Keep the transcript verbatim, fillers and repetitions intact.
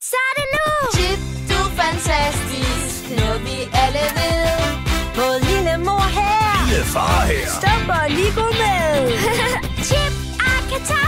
Så er det nu! Chip, du er fantastisk, noget vi alle ved. Både lille mor her, Lille far her. Stump og Ligo med. Chip og Karton.